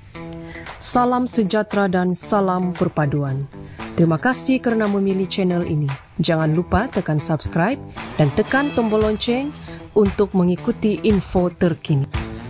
Salam sejahtera dan salam perpaduan. Terima kasih kerana memilih channel ini. Jangan lupa tekan subscribe dan tekan tombol lonceng untuk mengikuti info terkini.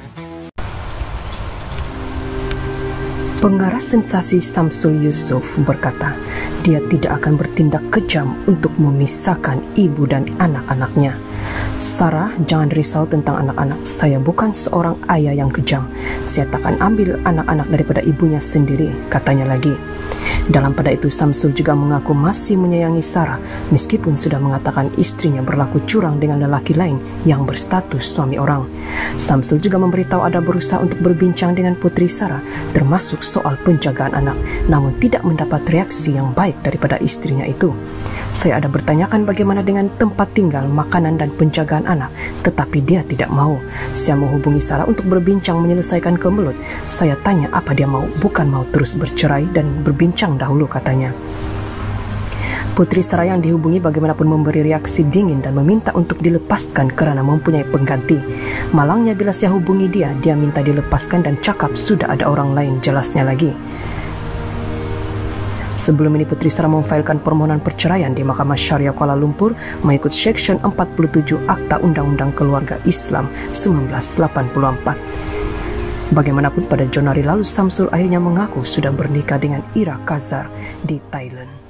Pengarah sensasi Samsul Yusuf berkata, dia tidak akan bertindak kejam untuk memisahkan ibu dan anak-anaknya. Sarah, jangan risau tentang anak-anak. Saya bukan seorang ayah yang kejam. Saya takkan ambil anak-anak daripada ibunya sendiri, katanya lagi. Dalam pada itu, Samsul juga mengaku masih menyayangi Sarah meskipun sudah mengatakan istrinya berlaku curang dengan lelaki lain yang berstatus suami orang. Samsul juga memberitahu ada berusaha untuk berbincang dengan putri Sarah termasuk soal penjagaan anak, namun tidak mendapat reaksi yang baik daripada istrinya itu. Saya ada bertanyakan bagaimana dengan tempat tinggal, makanan dan penjagaan anak, tetapi dia tidak mau. Saya menghubungi Sarah untuk berbincang menyelesaikan kemelut. Saya tanya apa dia mau, bukan mau terus bercerai dan berbincang dahulu, katanya. Putri Sarah yang dihubungi bagaimanapun memberi reaksi dingin dan meminta untuk dilepaskan kerana mempunyai pengganti. Malangnya bila saya hubungi dia minta dilepaskan dan cakap sudah ada orang lain, jelasnya lagi. Sebelum ini Putri Sarah memfailkan permohonan perceraian di Mahkamah Syariah Kuala Lumpur mengikut Seksyen 47 Akta Undang-Undang Keluarga Islam 1984. Bagaimanapun pada Januari lalu Samsul akhirnya mengaku sudah bernikah dengan Ira Kazar di Thailand.